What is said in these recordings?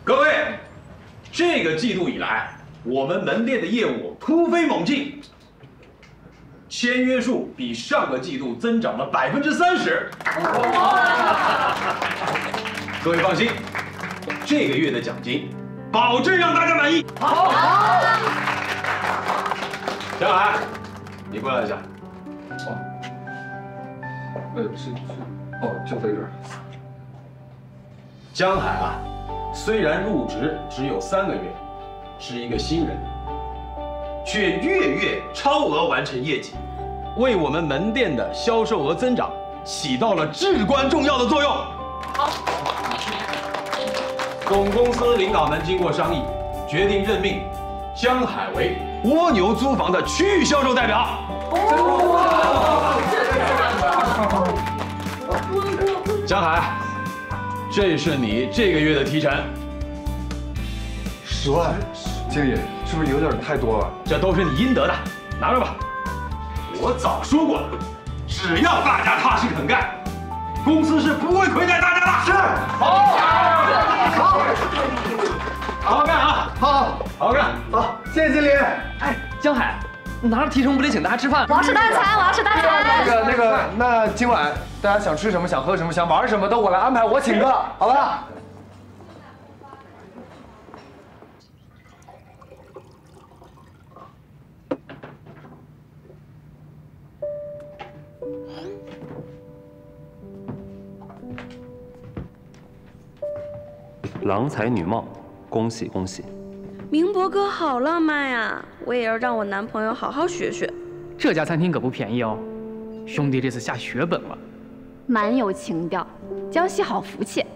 各位，这个季度以来，我们门店的业务突飞猛进，签约数比上个季度增长了30%。各位放心，这个月的奖金保证让大家满意。好。江海，你过来一下。 就在这儿。 江海啊，虽然入职只有3个月，是一个新人，却月月超额完成业绩，为我们门店的销售额增长起到了至关重要的作用。好。总公司领导们经过商议，决定任命江海为蜗牛租房的区域销售代表。江海，这是你这个月的提成 10万，经理是不是有点太多了？ 这都是你应得的，拿着吧。我早说过了，只要大家踏实肯干，公司是不会亏待大家的。是。好好干啊！好好干！ 好，谢谢经理。 哎，江海，你拿着提成不得请大家吃饭？ 我要吃大餐，我要吃大餐。 那今晚大家想吃什么、想喝什么、想玩什么都我来安排，我请客，好吧？ 郎才女貌，恭喜恭喜！ 明博哥好浪漫呀，我也要让我男朋友好好学学。 这家餐厅可不便宜哦，兄弟这次下血本了， 蛮有情调，江西好福气。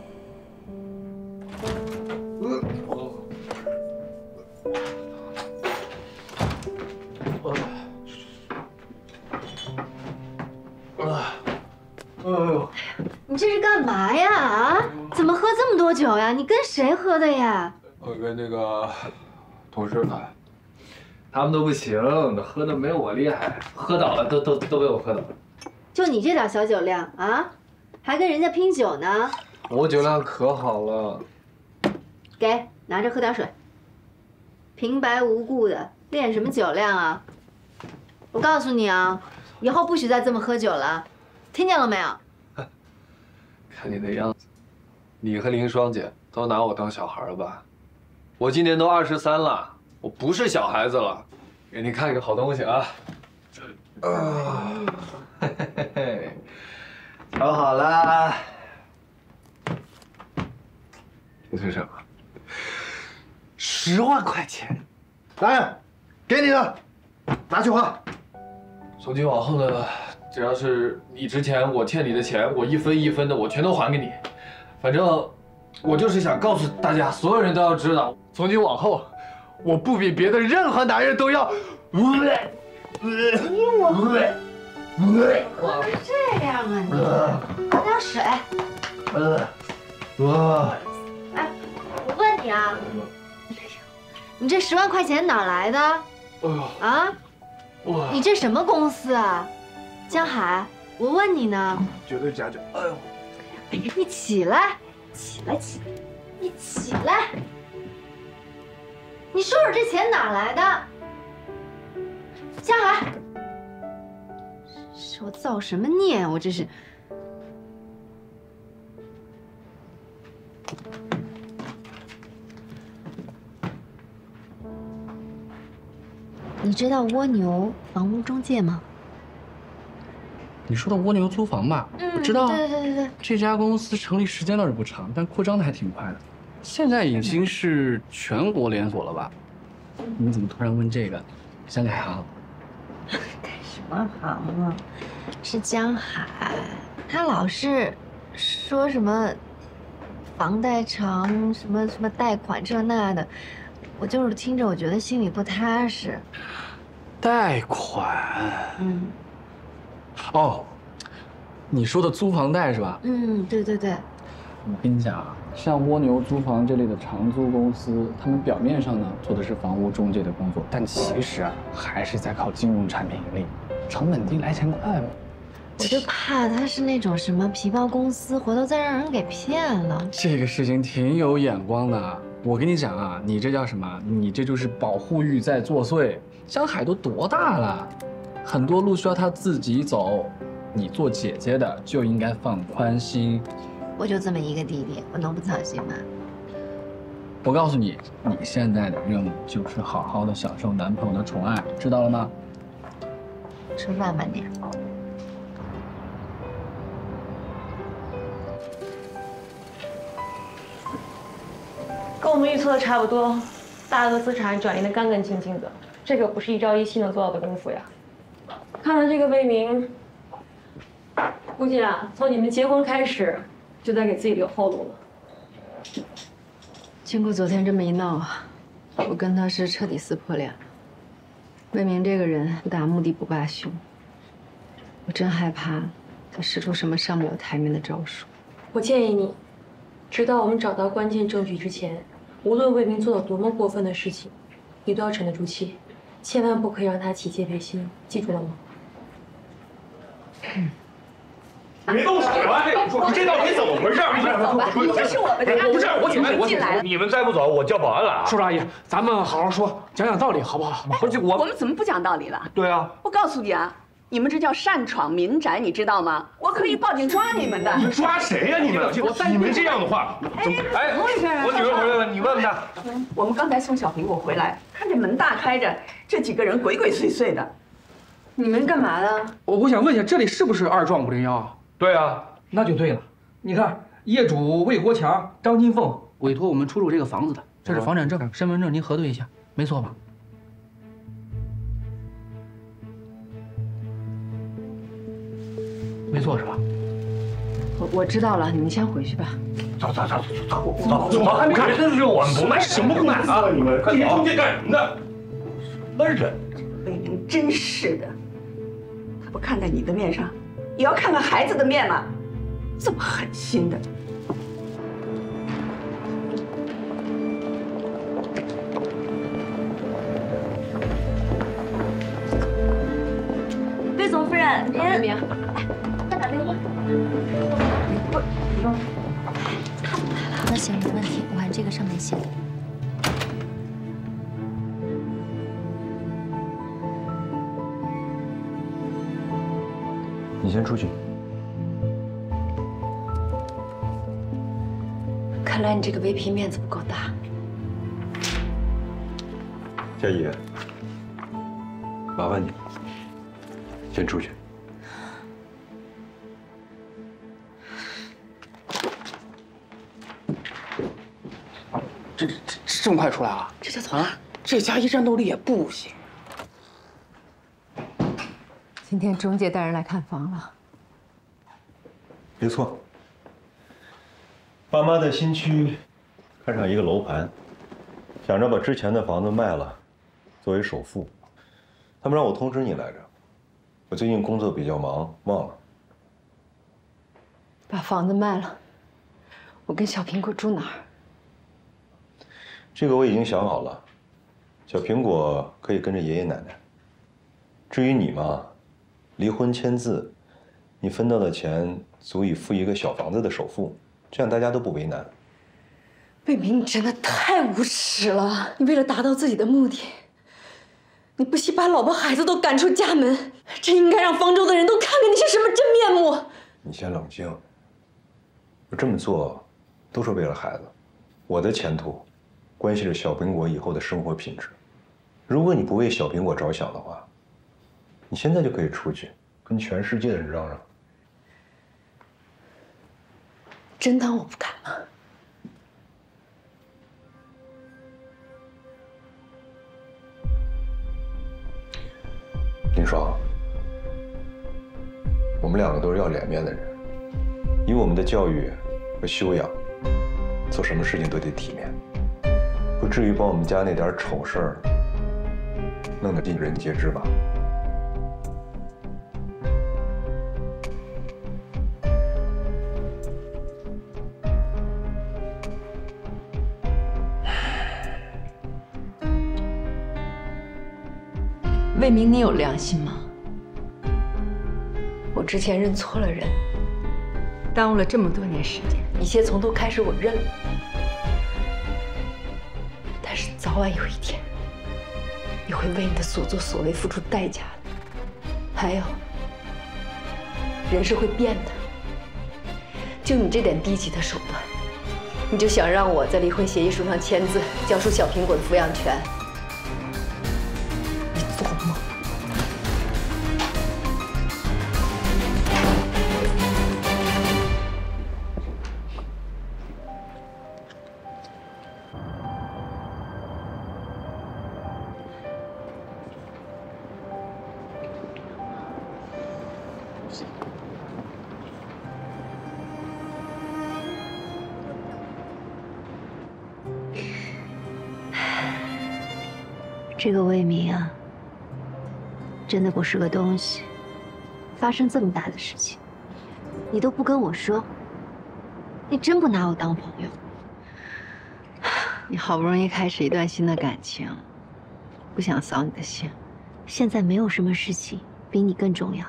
你这是干嘛呀？啊？怎么喝这么多酒呀？你跟谁喝的呀？ 我跟那个同事呢，他们都不行，喝的没有我厉害，喝倒了，都被我喝倒了。 就你这点小酒量啊，还跟人家拼酒呢？ 我酒量可好了。 给，拿着喝点水。平白无故的练什么酒量啊？我告诉你啊，以后不许再这么喝酒了，听见了没有？ 看你那样子，你和林双姐都拿我当小孩了吧？我今年都23了，我不是小孩子了。给你看一个好东西啊！嘿嘿嘿，调好了。这是什么？10万块钱。来，给你的，拿去花。从今往后呢，只要是你之前我欠你的钱，我一分一分的我全都还给你。反正我就是想告诉大家，所有人都要知道，从今往后，我不比别的任何男人都要。我是这样啊你，喝点水。哎，我问你啊，你这10万块钱哪来的？啊？你这什么公司啊？江海，我问你呢。 绝对假酒。哎呦！ 你起来，起来，你起来！你说说这钱哪来的？江海，是我造什么孽啊？我这是。你知道蜗牛房屋中介吗？ 你说的蜗牛租房吧，我知道。 对。 这家公司成立时间倒是不长，但扩张的还挺快的。现在已经是全国连锁了吧？你怎么突然问这个？想改行？ 改什么行啊？是江海，他老是说什么房贷长，什么贷款这那的，我就是听着我觉得心里不踏实。 贷款？哦，你说的租房贷是吧？ 对。 我跟你讲啊，像蜗牛租房这类的长租公司，他们表面上呢做的是房屋中介的工作，但其实啊还是在靠金融产品盈利，成本低来钱快嘛。 我就怕他是那种什么皮包公司，回头再让人给骗了。 这个事情挺有眼光的， 我跟你讲啊，你这叫什么？你这就是保护欲在作祟。江海都多大了，很多路需要他自己走。你做姐姐的就应该放宽心。 我就这么一个弟弟，我能不操心吗？ 我告诉你，你现在的任务就是好好的享受男朋友的宠爱，知道了吗？ 吃饭慢点。 跟我们预测的差不多，大额资产转移的干干净净的，这个不是一朝一夕能做到的功夫呀。看来这个魏明，估计啊，从你们结婚开始，就在给自己留后路了。 经过昨天这么一闹啊，我跟他是彻底撕破脸了。魏明这个人不达目的不罢休，我真害怕他使出什么上不了台面的招数。 我建议你，直到我们找到关键证据之前，无论魏明做了多么过分的事情，你都要沉得住气，千万不可以让他起戒备心，记住了吗？ 别动手啊！你这到底怎么回事？ 走吧，这是我们家， 不是我进来了。 你们再不走，我叫保安来啊！ 叔叔阿姨，咱们好好说，讲讲道理好不好？ 不是我们怎么不讲道理了？ 对啊， 我告诉你啊，你们这叫擅闯民宅，你知道吗？我可以报警抓你们的。 你们抓谁呀？你们这样的话，怎么？哎，我女儿回来了，你问问她。 我们刚才送小苹果回来，看见门大开着，这几个人鬼鬼祟祟的。 你们干嘛的？ 我想问一下，这里是不是2幢501啊？ 对啊， 那就对了。你看，业主魏国强、张金凤委托我们出入这个房子的，这是房产证、身份证，您核对一下，没错吧？没错是吧？ 我知道了，你们先回去吧。 走，还没看，这是我们不卖，什么不卖啊？你们一天出去干什么呢？什么人？ 魏明真是的，他不看在你的面上，也要看看孩子的面嘛，这么狠心的。 魏总夫人，您魏明， 再打电话。 那行，没问题，我按这个上面写的。 你先出去。 看来你这个 VP 面子不够大。 佳怡，麻烦你先出去。 这么快出来啊？ 这就走了。 这佳怡战斗力也不行。 今天中介带人来看房了。 没错，爸妈在新区看上一个楼盘，想着把之前的房子卖了，作为首付。他们让我通知你来着，我最近工作比较忙，忘了。 把房子卖了，我跟小苹果住哪儿？ 这个我已经想好了，小苹果可以跟着爷爷奶奶。至于你嘛，离婚签字，你分到的钱足以付一个小房子的首付，这样大家都不为难。 魏明，你真的太无耻了！你为了达到自己的目的，你不惜把老婆孩子都赶出家门，这应该让方舟的人都看看你是什么真面目。 你先冷静，我这么做都是为了孩子，我的前途关系着小苹果以后的生活品质。如果你不为小苹果着想的话，你现在就可以出去跟全世界的人嚷嚷。 真当我不敢吗？ 林爽，我们两个都是要脸面的人，以我们的教育和修养，做什么事情都得体面，不至于把我们家那点丑事儿弄得尽人皆知吧？ 魏明，你有良心吗？我之前认错了人，耽误了这么多年时间，一切从头开始，我认了。 早晚有一天，你会为你的所作所为付出代价的。还有，人是会变的。就你这点低级的手段，你就想让我在离婚协议书上签字，交出小苹果的抚养权？你做梦！ 这个魏明啊，真的不是个东西。发生这么大的事情，你都不跟我说，你真不拿我当朋友？你好不容易开始一段新的感情，不想扫你的兴。现在没有什么事情比你更重要。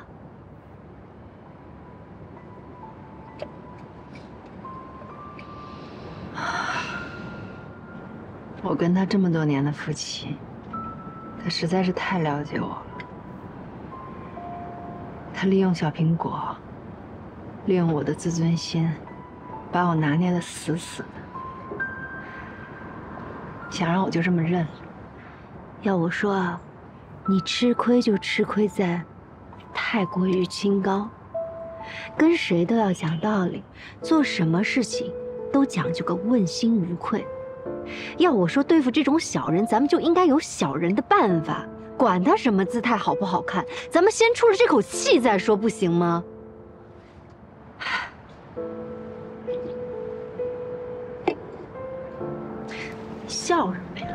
我跟他这么多年的夫妻。他实在是太了解我了。他利用小苹果，利用我的自尊心，把我拿捏得死死的，想让我就这么认了。要我说啊，你吃亏就吃亏在太过于清高，跟谁都要讲道理，做什么事情都讲究个问心无愧。要我说，对付这种小人，咱们就应该有小人的办法，管他什么姿态好不好看，咱们先出了这口气再说，不行吗？笑什么呀？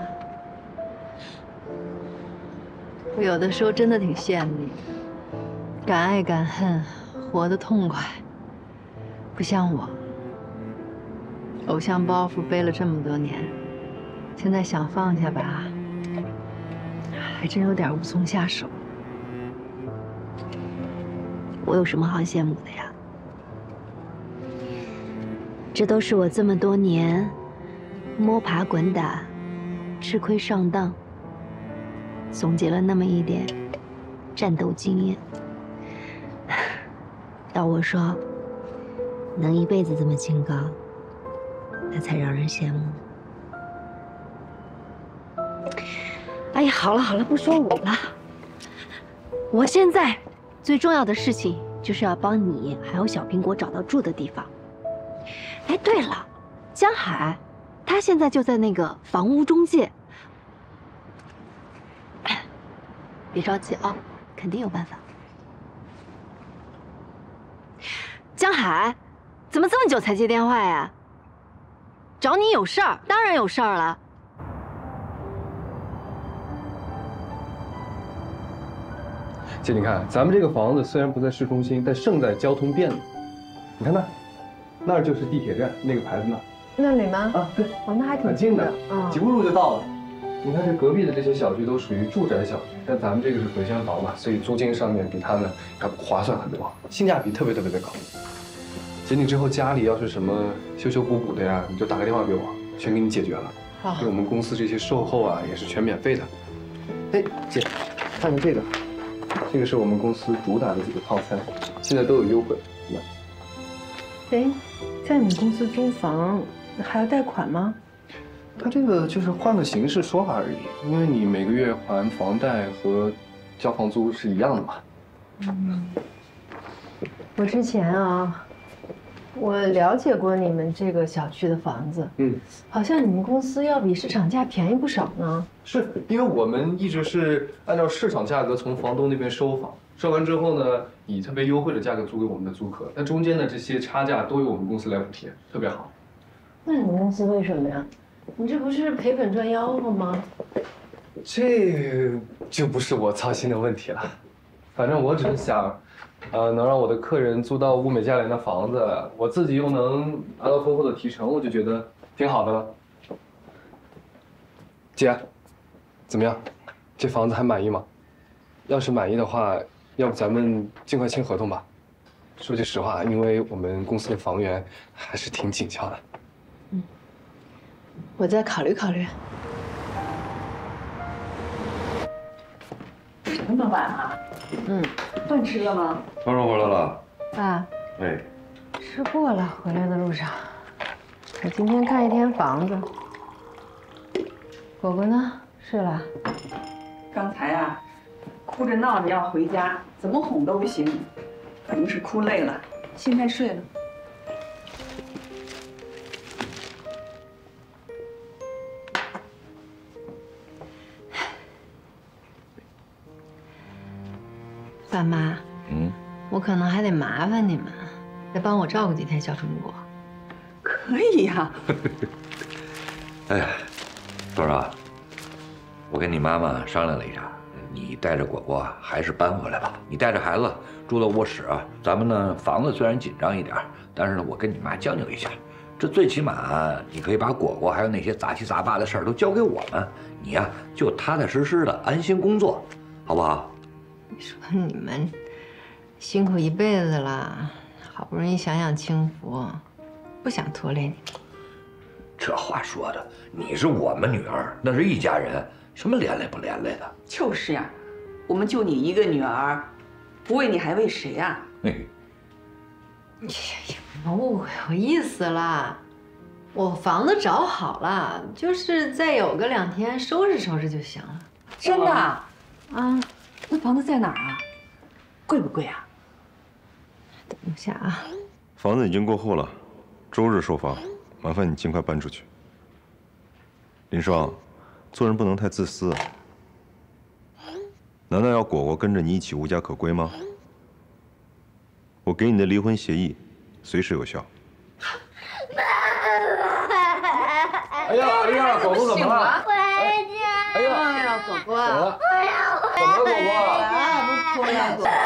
我有的时候真的挺羡慕你的，敢爱敢恨，活得痛快，不像我。偶像包袱背了这么多年，现在想放下吧，还真有点无从下手。我有什么好羡慕的呀？这都是我这么多年摸爬滚打、吃亏上当，总结了那么一点战斗经验。要我说，能一辈子这么清高，那才让人羡慕。哎呀，好了好了，不说我了。我现在最重要的事情就是要帮你还有小苹果找到住的地方。哎，对了，江海，他现在就在那个房屋中介。别着急啊，肯定有办法。江海，怎么这么久才接电话呀？找你有事儿，当然有事儿了。 姐，你看，咱们这个房子虽然不在市中心，但胜在交通便利。你看那儿就是地铁站，那个牌子那儿。 那里吗？ 啊，对， 哦，那还挺很近的， 嗯， 几步路就到了。你看这隔壁的这些小区都属于住宅小区，但咱们这个是回迁房嘛，所以租金上面比他们要划算很多，性价比特别特别的高。姐，你之后家里要是什么修修补补的呀，你就打个电话给我，全给你解决了。 好， 对我们公司这些售后啊也是全免费的。哎，姐，看看这个，这个是我们公司主打的几个套餐，现在都有优惠。 哎，在你们公司租房还要贷款吗？ 它这个就是换个形式说法而已，因为你每个月还房贷和交房租是一样的嘛。 嗯，我之前啊，我了解过你们这个小区的房子，好像你们公司要比市场价便宜不少呢。 是因为我们一直是按照市场价格从房东那边收房，收完之后呢，以特别优惠的价格租给我们的租客，那中间的这些差价都由我们公司来补贴，特别好。 那你们公司为什么呀？你这不是赔本赚吆喝吗？ 这就不是我操心的问题了，反正我只是想，能让我的客人租到物美价廉的房子，我自己又能拿到丰厚的提成，我就觉得挺好的了。姐，怎么样？这房子还满意吗？要是满意的话，要不咱们尽快签合同吧。说句实话，因为我们公司的房源还是挺紧俏的。 我再考虑考虑。 那么晚啊？饭吃了吗？ 什么时候回来了？ 爸， 哎， 吃过了，回来的路上。我今天看一天房子。果果呢？睡了？ 刚才啊，哭着闹着要回家，怎么哄都不行，可能是哭累了，现在睡了。 爸妈，我可能还得麻烦你们，再帮我照顾几天小春果。 可以呀。 哎，豆儿啊，我跟你妈妈商量了一下，你带着果果还是搬回来吧。你带着孩子住到卧室啊，咱们呢房子虽然紧张一点，但是呢我跟你妈将就一下，这最起码你可以把果果还有那些杂七杂八的事儿都交给我们，你呀就踏踏实实的安心工作，好不好？ 你说你们辛苦一辈子了，好不容易享享清福，不想拖累你。 这话说的，你是我们女儿，那是一家人，什么连累不连累的？ 就是呀，我们就你一个女儿，不为你还为谁呀？ 误会我意思了，我房子找好了，就是再有个2天收拾收拾就行了。 真的？啊，那房子在哪儿啊？贵不贵啊？ 等一下啊， 房子已经过户了，周日售房，麻烦你尽快搬出去。林双，做人不能太自私。难道要果果跟着你一起无家可归吗？我给你的离婚协议随时有效。 哎呀，果果怎么了？哎呀， 果果， 怎么了？怎么了，果果？ 不哭了，果果。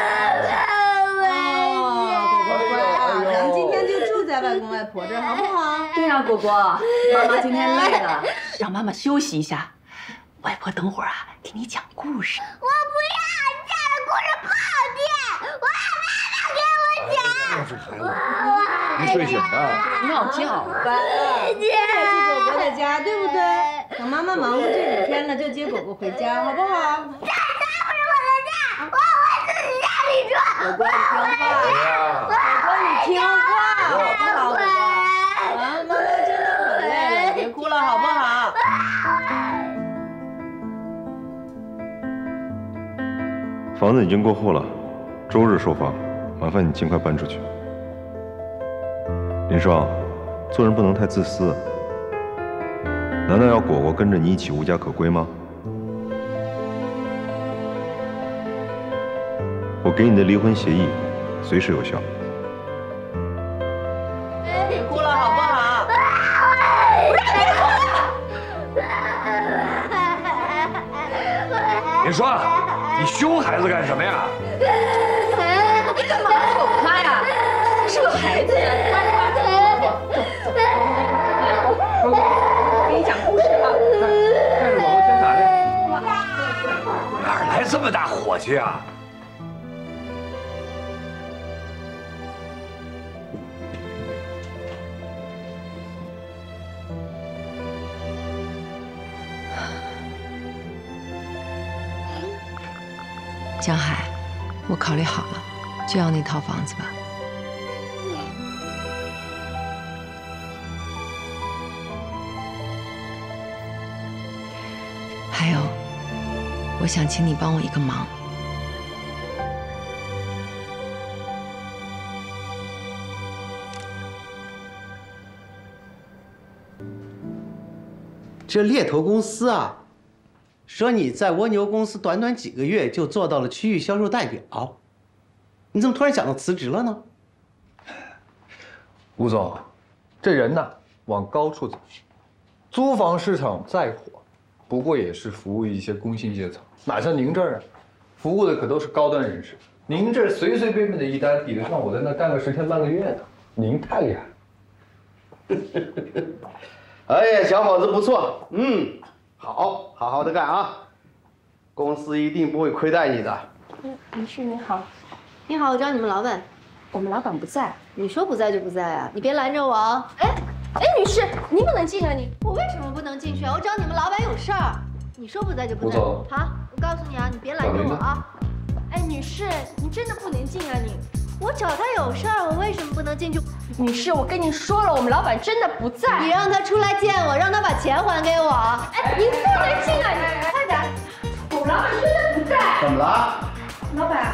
咱们今天就住在外公外婆这儿，好不好？ 对呀，果果，妈妈今天累了，让妈妈休息一下。外婆等会儿啊，给你讲故事。 我不要，你讲的故事不好听，我要妈妈给我讲。 是孩子，没睡醒呢。 闹觉。 这是果果的家，对不对？等妈妈忙活这5天了，就接果果回家，好不好？ 这不是我的家，我回自己家里住。 果果，你听话。果果，你听话，好不好？果果，啊，妈妈真的很累了，别哭了，好不好？ 房子已经过户了，周日售房，麻烦你尽快搬出去。林双，做人不能太自私。难道要果果跟着你一起无家可归吗？我给你的离婚协议随时有效。 别哭了，好不好？ 林双，你凶孩子干什么呀？ 你干嘛哄他呀？他是个孩子呀，乖乖的。走，给你讲故事啊。 看着宝宝先打的。 哪来这么大火气啊？ 江海，我考虑好了，就要那套房子吧。还有，我想请你帮我一个忙。 这猎头公司啊，说你在蜗牛公司短短几个月就做到了区域销售代表，你怎么突然想到辞职了呢？ 吴总，这人呐往高处走，租房市场再火，不过也是服务一些工薪阶层，哪像您这儿啊，服务的可都是高端人士。您这随随便便的一单，抵得上我在那干个10天半个月的，您太厉害了。 哎呀，小伙子不错，好好的干啊，公司一定不会亏待你的。 女士你好， 你好，我找你们老板。 我们老板不在。 你说不在就不在啊，你别拦着我哦。 哎，女士，你不能进啊你。 我为什么不能进去啊？我找你们老板有事儿。你说不在就不在。 吴总， 好， 告诉你啊，你别拦着我啊！哎，女士，你真的不能进啊你！我找他有事儿，我为什么不能进去？ 女士，我跟你说了，我们老板真的不在。 你让他出来见我，让他把钱还给我。 哎，你不能进啊！你快点！我们老板真的不在。 怎么了？ 老板，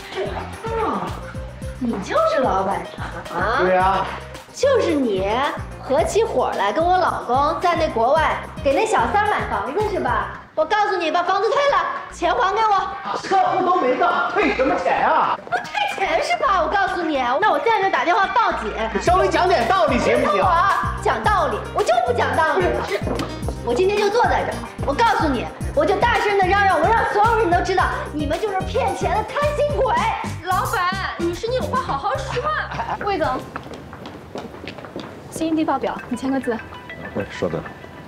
你就是老板啊？ 对呀。 就是你合起伙来跟我老公在那国外给那小三买房子是吧？我告诉你，把房子退了，钱还给我。 客户都没到，退什么钱呀？ 不退钱是吧？我告诉你，那我现在就打电话报警。 你稍微讲点道理行不行？ 我讲道理，我就不讲道理了。我今天就坐在这儿，我告诉你，我就大声的嚷嚷，我让所有人都知道，你们就是骗钱的贪心鬼。 老板，女士，你有话好好说。魏总，新地报表，你签个字。 喂，稍等。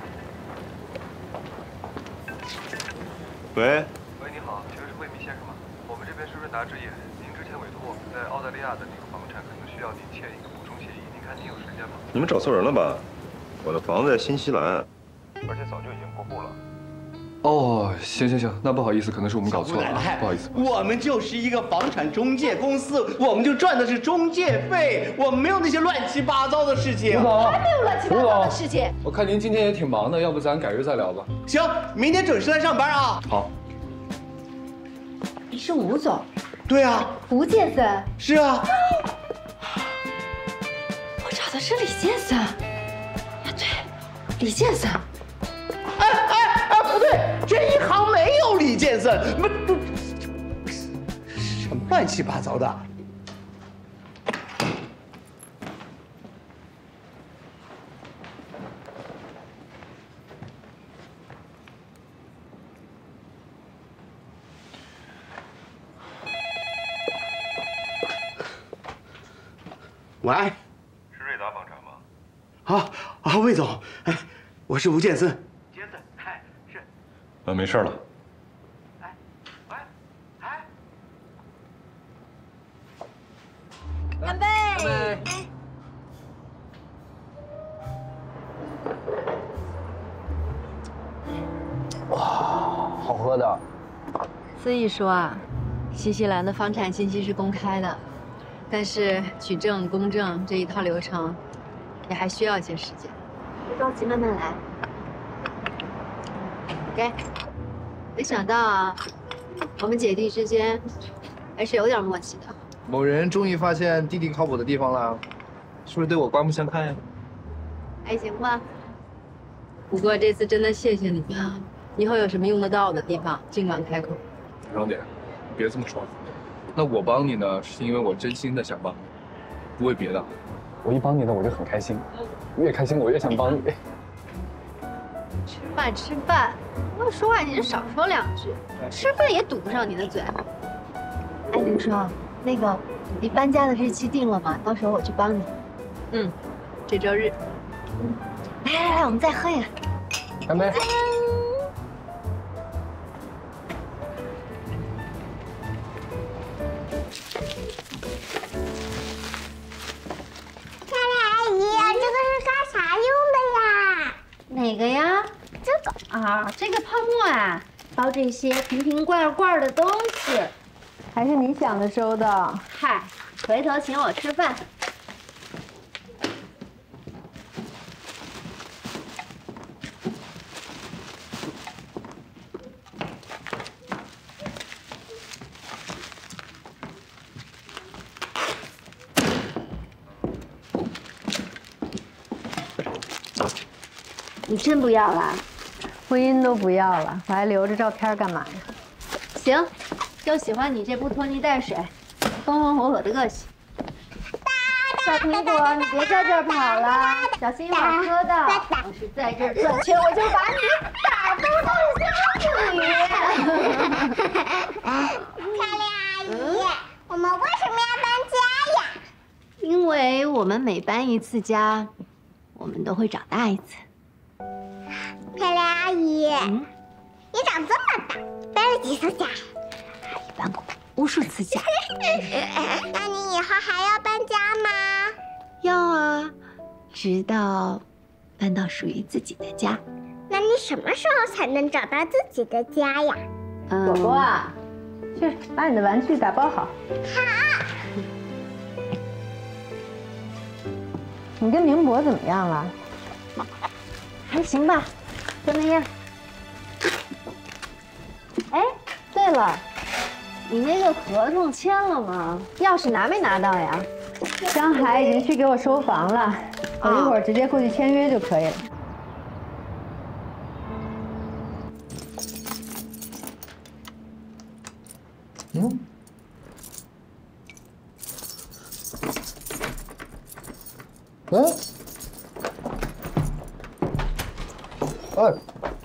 喂， 你好，请问是魏明先生吗？我们这边是润达置业，您之前委托我们在澳大利亚的那个房产，可能需要您签一个补充协议，您看您有时间吗？ 你们找错人了吧？我的房子在新西兰，而且早就已经过户了。 哦，行，那不好意思，可能是我们搞错了，不好意思。 我们就是一个房产中介公司，我们就赚的是中介费，我们没有那些乱七八糟的事情。 还没有乱七八糟的事情。 我看您今天也挺忙的，要不咱改日再聊吧？ 行，明天准时来上班啊。 好。 你是吴总？ 对啊。 吴建森？ 是啊。 我找的是李建森。啊，对，李建森。 不对，这一行没有李建森，什么乱七八糟的。喂， 是瑞达房产吗？ 魏总，哎，我是吴建森。 没事了。 干杯！ 哇，好喝的。 所以说啊，新西兰的房产信息是公开的，但是取证、公证这一套流程，也还需要一些时间。别着急，慢慢来。OK。没想到啊，我们姐弟之间还是有点默契的。 某人终于发现弟弟靠谱的地方了，是不是对我刮目相看呀？ 还行吧。不过这次真的谢谢你了，以后有什么用得到的地方，尽管开口。 长点，别这么说。那我帮你呢，是因为我真心的想帮你，不为别的。 我一帮你呢，我就很开心，越开心我越想帮你。 吃饭，要说话你就少说两句。吃饭也堵不上你的嘴。哎，刘双，那个你搬家的日期定了吗？到时候我去帮你。这周日。来，我们再喝一个。 干杯！ 漂亮阿姨，这个是干啥用的呀？ 哪个呀？这个啊，这个泡沫啊，包这些瓶瓶罐罐的东西，还是你想的周到。嗨，回头请我吃饭。你真不要了？婚姻都不要了，我还留着照片干嘛呀？行，就喜欢你这不拖泥带水、风风火火的个性。小苹果，你别在这儿跑了，小心一会儿磕到。要是在这儿转圈，我就把你打到豆腐里。 漂亮阿姨，我们为什么要搬家呀？ 因为我们每搬一次家，我们都会长大一次。 漂亮阿姨，你长这么大，搬了几次家？ 阿姨搬过无数次家。 那你以后还要搬家吗？ 要啊，直到搬到属于自己的家。 那你什么时候才能找到自己的家呀？ 果果啊，去把你的玩具打包好。 好。 你跟明博怎么样了？ 还行吧，就那样。哎，对了，你那个合同签了吗？钥匙拿没拿到呀？ 江海已经去给我收房了，我一会儿直接过去签约就可以了。 嗯。哎。哎。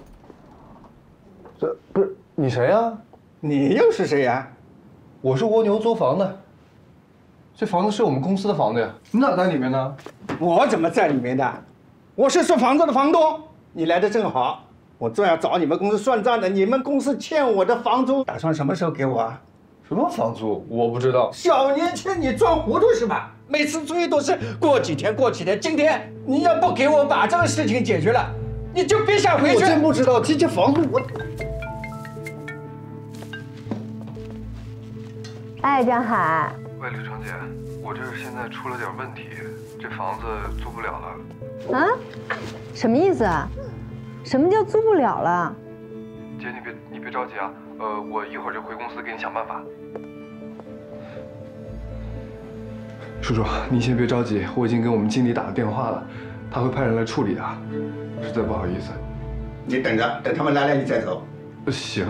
这不是你谁呀？ 你又是谁呀？ 我是蜗牛租房的。这房子是我们公司的房子呀，你咋在里面呢？ 我怎么在里面的？我是租房子的房东。你来的正好，我正要找你们公司算账的。你们公司欠我的房租，打算什么时候给我啊？ 什么房租？我不知道。 小年轻，你装糊涂是吧？每次注意都是过几天过几天。今天你要不给我把这个事情解决了，你就别想回去。 我真不知道这房租我。 哎，江海。 喂，吕成姐，我这现在出了点问题，这房子租不了了。 啊？什么意思啊？什么叫租不了了？ 姐，你别着急啊，我一会儿就回公司给你想办法。 叔叔，您先别着急，我已经给我们经理打了电话了，他会派人来处理的。实在不好意思。 你等着，等他们来了你再走。 行。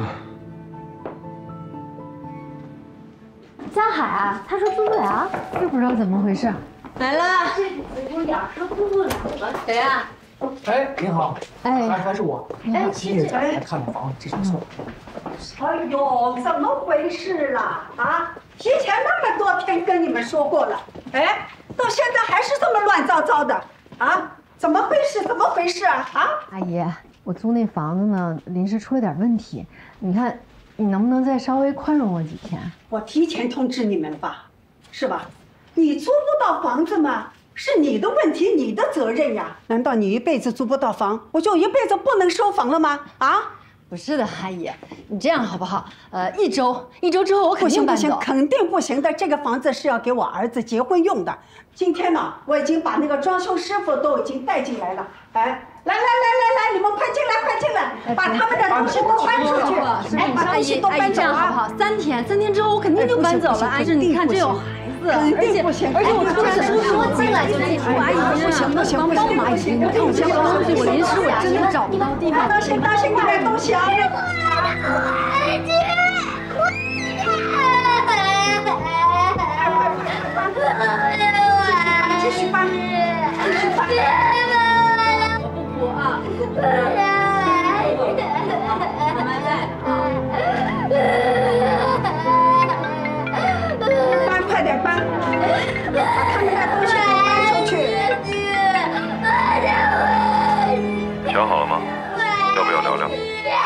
江海啊，他说租不了， 又不知道怎么回事。 来了，这嘴有点说租不了了。谁啊？ 哎，您好， 哎， 还是我。 哎， 七月来看房，这场错。 哎呦，怎么回事啦？啊，提前那么多天跟你们说过了，哎，到现在还是这么乱糟糟的啊？怎么回事？怎么回事啊？啊， 阿姨，我租那房子呢，临时出了点问题，你看你能不能再稍微宽容我几天？ 我提前通知你们吧，是吧？你租不到房子吗？是你的问题，你的责任呀！难道你一辈子租不到房，我就一辈子不能收房了吗？啊？ 不是的，阿姨，你这样好不好？一周之后我肯定搬走。 不行，肯定不行的。这个房子是要给我儿子结婚用的。今天呢，我已经把那个装修师傅都已经带进来了。哎，来，你们快进来，把他们的东西都搬出去。 哎，把东西都搬走好不好？3天之后我肯定就搬走了。阿姨，你看这有孩子，而且我突然说进来就进来，阿姨不行，帮忙阿姨，你看我这东西，我临时我真的找不到地方。 当心你的东西啊！继续搬。 我不哭啊！慢慢来。 搬，快点搬，把他们的东西都搬出去。 想好了吗？要不要聊聊？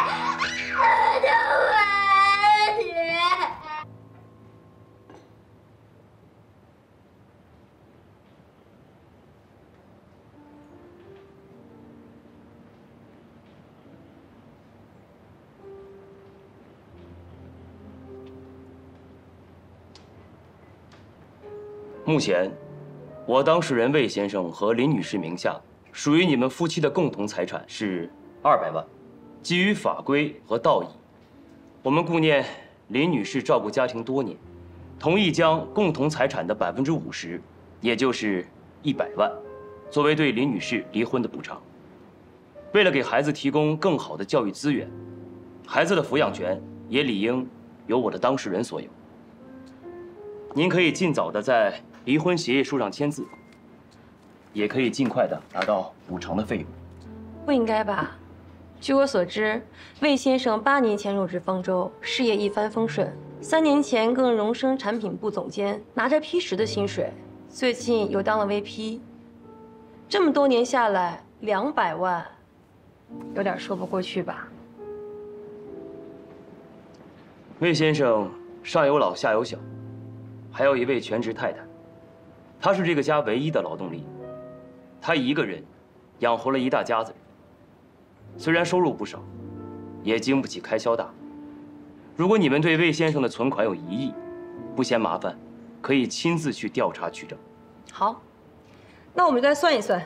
目前，我当事人魏先生和林女士名下属于你们夫妻的共同财产是200万。基于法规和道义，我们顾念林女士照顾家庭多年，同意将共同财产的50%，也就是100万，作为对林女士离婚的补偿。为了给孩子提供更好的教育资源，孩子的抚养权也理应由我的当事人所有。您可以尽早的在离婚协议书上签字，也可以尽快的拿到补偿的费用。 不应该吧？据我所知，魏先生8年前入职方舟，事业一帆风顺，3年前更荣升产品部总监，拿着P10的薪水，最近又当了 VP。这么多年下来，200万，有点说不过去吧？ 魏先生上有老下有小，还有一位全职太太，他是这个家唯一的劳动力。他一个人养活了一大家子人，虽然收入不少，也经不起开销大。 如果你们对魏先生的存款有疑义，不嫌麻烦，可以亲自去调查取证。 好，那我们再算一算。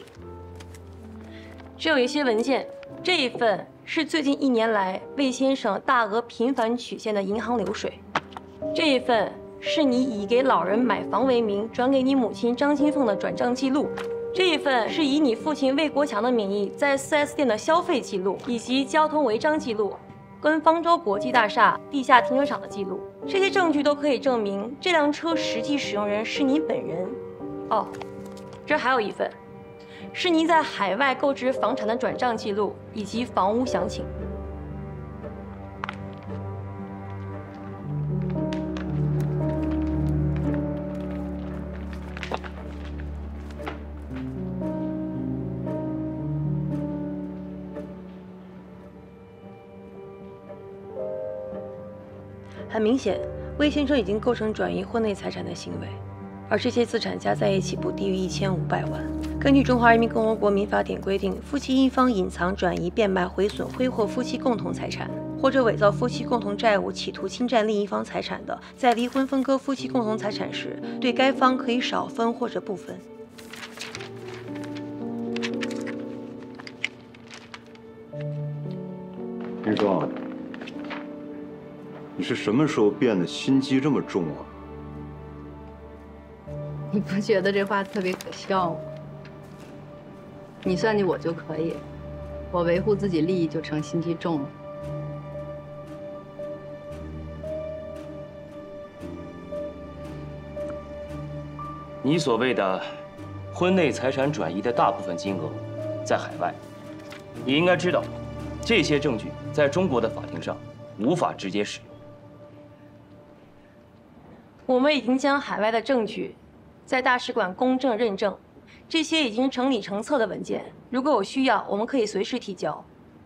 这有一些文件，这一份是最近1年来魏先生大额频繁取现的银行流水，这一份是你以给老人买房为名转给你母亲张金凤的转账记录，这一份是以你父亲魏国强的名义在4S店的消费记录以及交通违章记录，跟方舟国际大厦地下停车场的记录，这些证据都可以证明这辆车实际使用人是你本人。哦，这还有一份，是你在海外购置房产的转账记录以及房屋详情。很明显，魏先生已经构成转移婚内财产的行为，而这些资产加在一起不低于1500万。根据《中华人民共和国民法典》规定，夫妻一方隐藏、转移、变卖、毁损、挥霍夫妻共同财产，或者伪造夫妻共同债务，企图侵占另一方财产的，在离婚分割夫妻共同财产时，对该方可以少分或者不分。 林双，你是什么时候变得心机这么重啊？ 你不觉得这话特别可笑吗？你算计我就可以，我维护自己利益就成心机重了。 你所谓的婚内财产转移的大部分金额在海外，你应该知道，这些证据在中国的法庭上无法直接使用。 我们已经将海外的证据在大使馆公证认证，这些已经成理成册的文件，如果有需要，我们可以随时提交。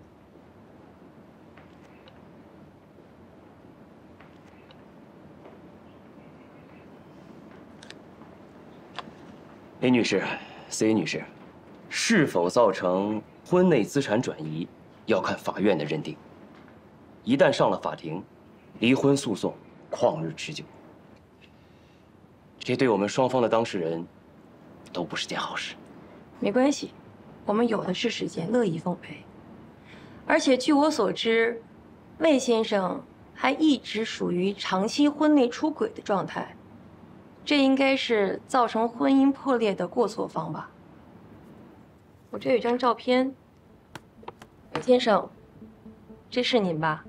林女士、C 女士，是否造成婚内资产转移，要看法院的认定。一旦上了法庭，离婚诉讼旷日持久，这对我们双方的当事人都不是件好事。 没关系，我们有的是时间，乐意奉陪。而且据我所知，魏先生还一直属于长期婚内出轨的状态，这应该是造成婚姻破裂的过错方吧。我这有一张照片，魏先生，这是您吧？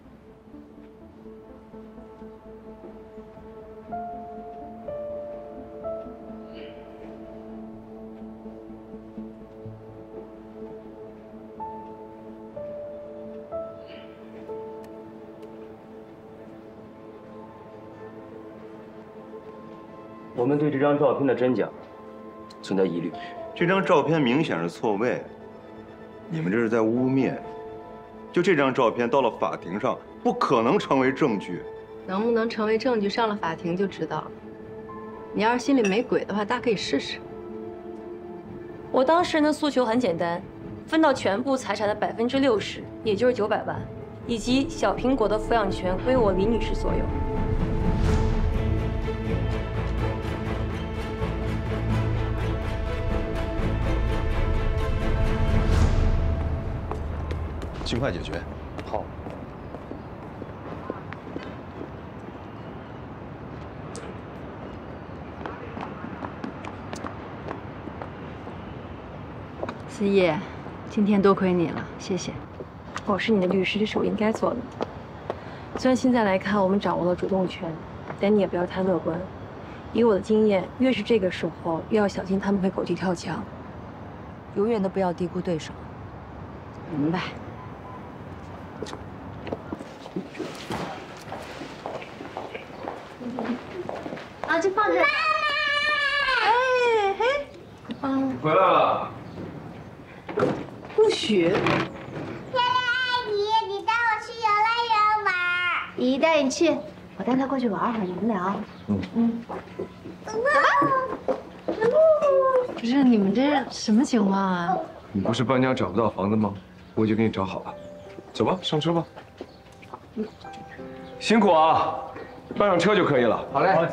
我们对这张照片的真假存在疑虑。 这张照片明显是错位，你们这是在污蔑。就这张照片到了法庭上，不可能成为证据。 能不能成为证据，上了法庭就知道了。你要是心里没鬼的话，大可以试试。 我当事人的诉求很简单，分到全部财产的60%，也就是900万，以及小苹果的抚养权归我李女士所有。 尽快解决。 好。 思叶，今天多亏你了，谢谢。 我是你的律师，这是我应该做的。虽然现在来看我们掌握了主动权，但你也不要太乐观。以我的经验，越是这个时候，越要小心他们会狗急跳墙。 永远都不要低估对手。明白。 啊，就放这。妈妈！哎嘿， 你回来了。 不许！ 漂亮阿姨，你带我去游乐园玩。 姨带你去，我带他过去玩会儿，你们聊。 不是你们这是什么情况啊？ 你不是搬家找不到房子吗？我已经给你找好了，走吧，上车吧。 辛苦啊，搬上车就可以了。 好嘞。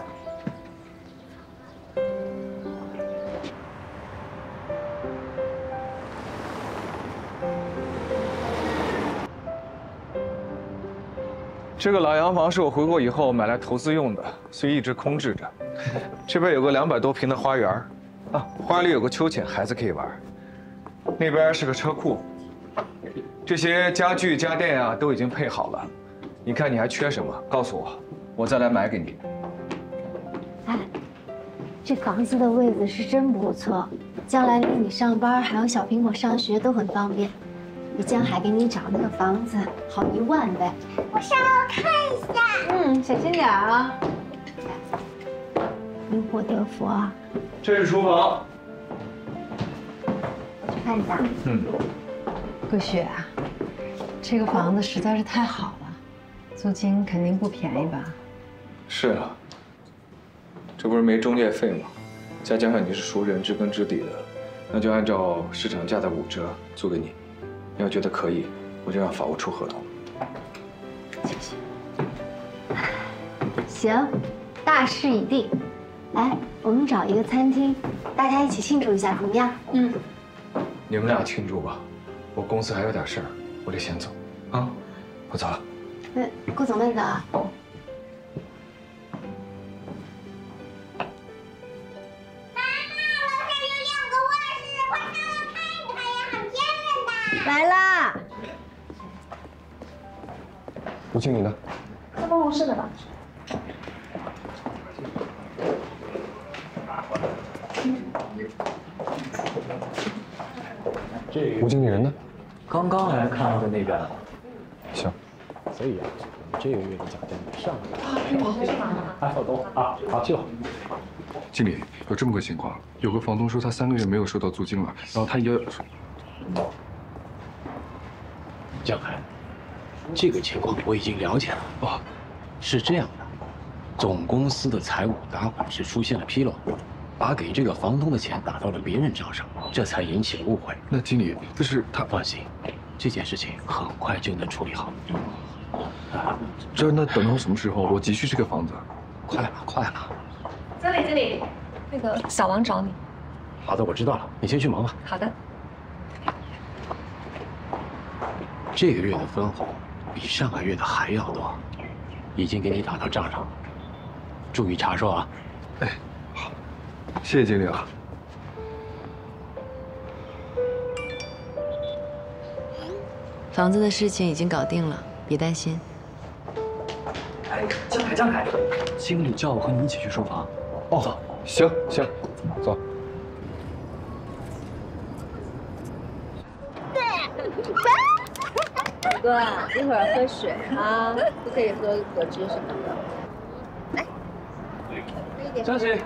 这个老洋房是我回国以后买来投资用的，所以一直空置着。这边有个200多平的花园，啊，花里有个秋千，孩子可以玩。那边是个车库，这些家具家电啊都已经配好了。你看你还缺什么？告诉我，我再来买给你。 哎，这房子的位子是真不错，将来离你上班还有小苹果上学都很方便。比江海给你找那个房子好10000倍。 我上楼看一下。 小心点啊。因祸得福啊。 这是厨房。 去看一下。 桂雪啊，这个房子实在是太好了，租金肯定不便宜吧？ 是啊，这不是没中介费吗？再加上你是熟人，知根知底的，那就按照市场价的5折租给你。你要觉得可以，我就让法务出合同。 谢谢。行，大事已定。来，我们找一个餐厅，大家一起庆祝一下，怎么样？ 你们俩庆祝吧，我公司还有点事儿，我得先走啊，我走了。 顾总慢走啊。 来啦！ 吴经理呢？ 在办公室呢吧？ 吴经理人呢？ 刚刚来看到的那边。 行。 所以啊，这个月的奖金上还好多啊，好去吧。 经理，有这么个情况，有个房东说他3个月没有收到租金了，然后他也。 江海，这个情况我已经了解了。哦，是这样的，总公司的财务打款是出现了纰漏，把给这个房东的钱打到了别人账上，这才引起了误会。 那经理，但是他放心，这件事情很快就能处理好。 那等到什么时候？我急需这个房子。 快了，快了。 经理，那个小王找你。 好的，我知道了，你先去忙吧。 好的。 这个月的分红比上个月的还要多，已经给你打到账上了，注意查收啊！ 哎，好，谢谢经理啊。 房子的事情已经搞定了，别担心。 哎，江海，经理叫我和你一起去收房。 哦，走，行，走。 哥，一会儿喝水啊，不可以喝果汁什么的。来，喝一点。 张琪，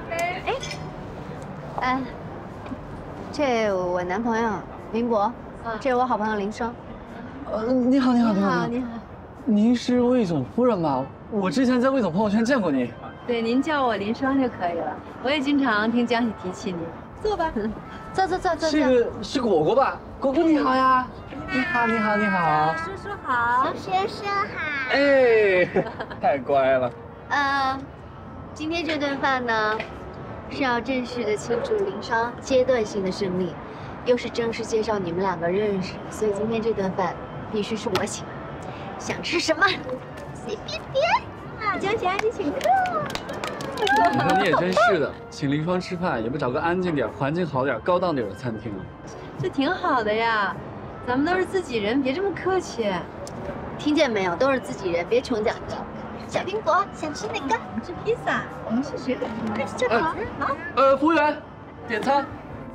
这我男朋友林博，这是我好朋友林生。 你好。 你好。 您是魏总夫人吗？我之前在魏总朋友圈见过您。 对，您叫我林生就可以了。我也经常听江喜提起你。 坐吧，坐。 这个是果果吧？果果你好呀。你好。 叔叔好。 小学生好。 哎，太乖了。 今天这顿饭呢，是要正式的庆祝林商阶段性的胜利，又是正式介绍你们2个认识，所以今天这顿饭必须是我请。想吃什么？随便点。江姐，你请客。 你看你也真是的，请林双吃饭也不找个安静点、环境好点、高档点的餐厅啊。 这挺好的呀，咱们都是自己人，别这么客气。 听见没有？都是自己人，别穷讲究。小苹果，想吃哪个？ 我们吃披萨，我们吃水果，快吃好。 好。服务员，点餐。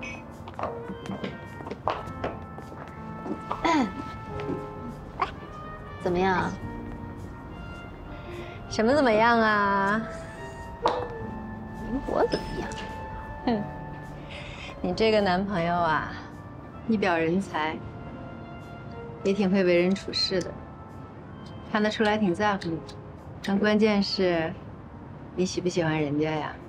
怎么样？ 什么怎么样啊？ 我怎么样？ 你这个男朋友啊，一表人才，也挺会为人处事的，看得出来挺在乎你。但关键是，你喜不喜欢人家呀？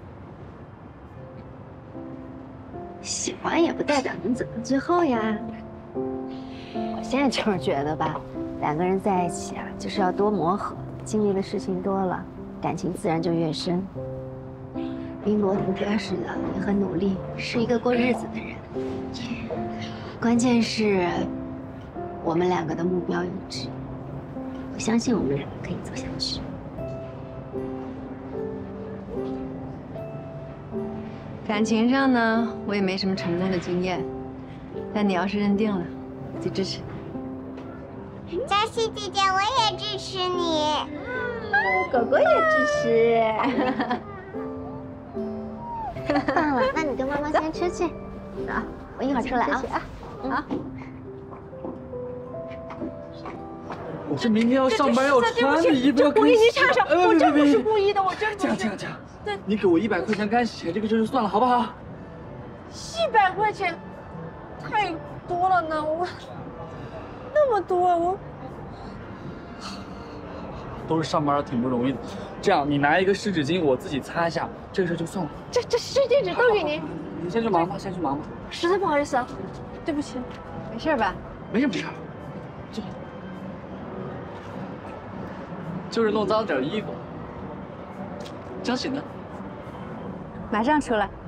喜欢也不代表能走到最后呀。我现在就是觉得吧，2个人在一起啊，就是要多磨合， 经历的事情多了，感情自然就越深。林国挺踏实的，也很努力，是一个过日子的人。关键是，我们两个的目标一致，我相信我们两个可以走下去。 感情上呢，我也没什么成功的经验，但你要是认定了，我就支持你。 嘉熙姐姐，我也支持你。 狗狗也支持。棒了，那你跟妈妈先出去。走，我一会儿出来啊。好。 我这明天要上班要穿的衣服要我给你插上，我真不是别故意的，我真不是。 这样，你给我100块钱干洗钱，这个事就算了，好不好 ？100块钱，太多了呢，我那么多，我都是上班挺不容易的。这样，你拿一个湿纸巾，我自己擦一下，这个事就算了。 这湿巾纸都给您。 你先去忙吧，先去忙吧。 实在不好意思啊，对不起。 没事吧？ 没事。就是弄脏点衣服。张喜呢？ 马上出来。